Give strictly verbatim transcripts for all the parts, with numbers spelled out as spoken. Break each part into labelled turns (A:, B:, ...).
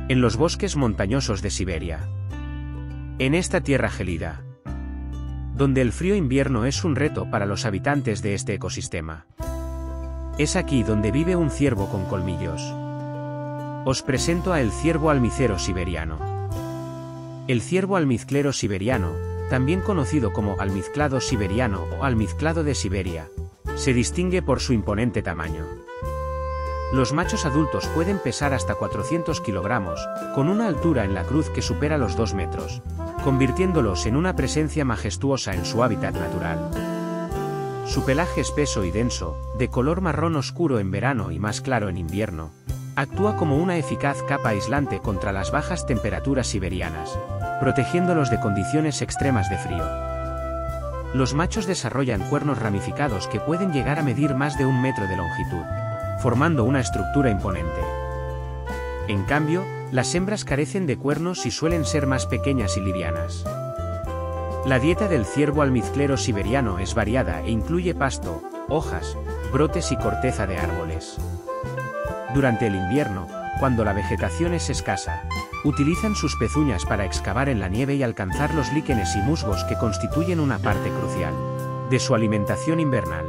A: en los bosques montañosos de Siberia. En esta tierra gelida, donde el frío invierno es un reto para los habitantes de este ecosistema. Es aquí donde vive un ciervo con colmillos. Os presento a el ciervo almizero siberiano. El ciervo almizclero siberiano, también conocido como almizclado siberiano o almizclado de Siberia, se distingue por su imponente tamaño. Los machos adultos pueden pesar hasta cuatrocientos kilogramos, con una altura en la cruz que supera los dos metros, convirtiéndolos en una presencia majestuosa en su hábitat natural. Su pelaje espeso y denso, de color marrón oscuro en verano y más claro en invierno, actúa como una eficaz capa aislante contra las bajas temperaturas siberianas, protegiéndolos de condiciones extremas de frío. Los machos desarrollan cuernos ramificados que pueden llegar a medir más de un metro de longitud, formando una estructura imponente. En cambio, las hembras carecen de cuernos y suelen ser más pequeñas y livianas. La dieta del ciervo almizclero siberiano es variada e incluye pasto, hojas, brotes y corteza de árboles. Durante el invierno, cuando la vegetación es escasa, utilizan sus pezuñas para excavar en la nieve y alcanzar los líquenes y musgos que constituyen una parte crucial de su alimentación invernal.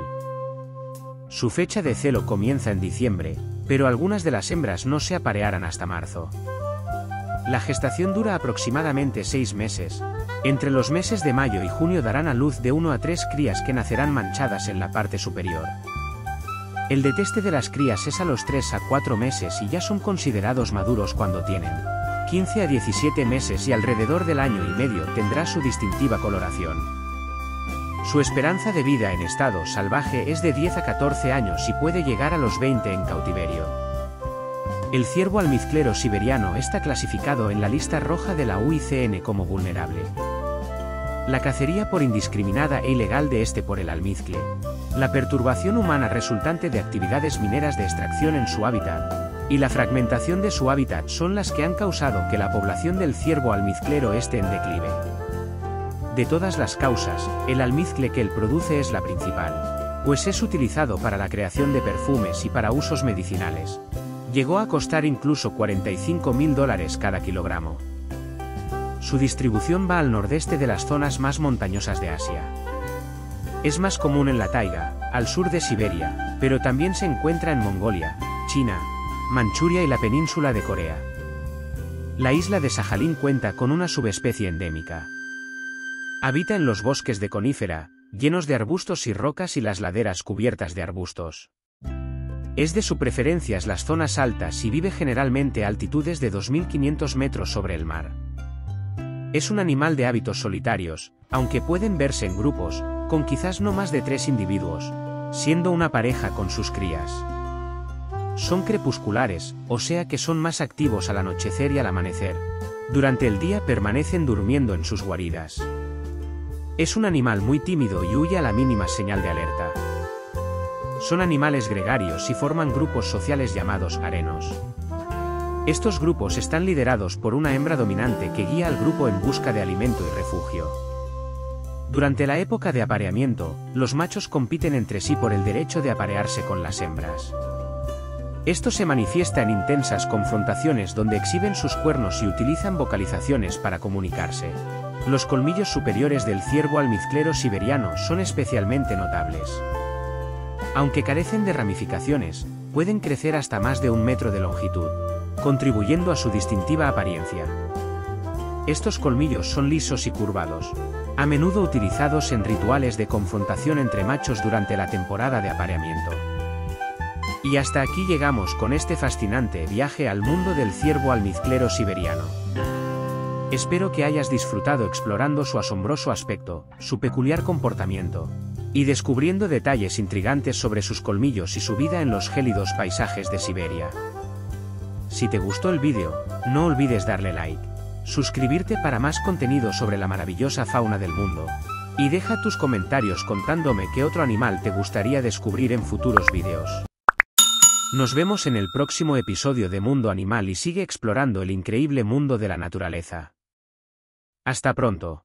A: Su fecha de celo comienza en diciembre, pero algunas de las hembras no se aparearán hasta marzo. La gestación dura aproximadamente seis meses. Entre los meses de mayo y junio darán a luz de uno a tres crías que nacerán manchadas en la parte superior. El deteste de las crías es a los tres a cuatro meses y ya son considerados maduros cuando tienen quince a diecisiete meses y alrededor del año y medio tendrá su distintiva coloración. Su esperanza de vida en estado salvaje es de diez a catorce años y puede llegar a los veinte en cautiverio. El ciervo almizclero siberiano está clasificado en la lista roja de la U I C N como vulnerable. La cacería por indiscriminada e ilegal de este por el almizcle, la perturbación humana resultante de actividades mineras de extracción en su hábitat, y la fragmentación de su hábitat son las que han causado que la población del ciervo almizclero esté en declive. De todas las causas, el almizcle que él produce es la principal, pues es utilizado para la creación de perfumes y para usos medicinales. Llegó a costar incluso cuarenta y cinco mil dólares cada kilogramo. Su distribución va al nordeste de las zonas más montañosas de Asia. Es más común en la taiga, al sur de Siberia, pero también se encuentra en Mongolia, China, Manchuria y la península de Corea. La isla de Sajalín cuenta con una subespecie endémica. Habita en los bosques de conífera, llenos de arbustos y rocas y las laderas cubiertas de arbustos. Es de su preferencia las zonas altas y vive generalmente a altitudes de dos mil quinientos metros sobre el mar. Es un animal de hábitos solitarios, aunque pueden verse en grupos, con quizás no más de tres individuos, siendo una pareja con sus crías. Son crepusculares, o sea que son más activos al anochecer y al amanecer. Durante el día permanecen durmiendo en sus guaridas. Es un animal muy tímido y huye a la mínima señal de alerta. Son animales gregarios y forman grupos sociales llamados harenos. Estos grupos están liderados por una hembra dominante que guía al grupo en busca de alimento y refugio. Durante la época de apareamiento, los machos compiten entre sí por el derecho de aparearse con las hembras. Esto se manifiesta en intensas confrontaciones donde exhiben sus cuernos y utilizan vocalizaciones para comunicarse. Los colmillos superiores del ciervo almizclero siberiano son especialmente notables. Aunque carecen de ramificaciones, pueden crecer hasta más de un metro de longitud, contribuyendo a su distintiva apariencia. Estos colmillos son lisos y curvados, a menudo utilizados en rituales de confrontación entre machos durante la temporada de apareamiento. Y hasta aquí llegamos con este fascinante viaje al mundo del ciervo almizclero siberiano. Espero que hayas disfrutado explorando su asombroso aspecto, su peculiar comportamiento, y descubriendo detalles intrigantes sobre sus colmillos y su vida en los gélidos paisajes de Siberia. Si te gustó el vídeo, no olvides darle like, suscribirte para más contenido sobre la maravillosa fauna del mundo, y deja tus comentarios contándome qué otro animal te gustaría descubrir en futuros vídeos. Nos vemos en el próximo episodio de Mundo Animal y sigue explorando el increíble mundo de la naturaleza. Hasta pronto.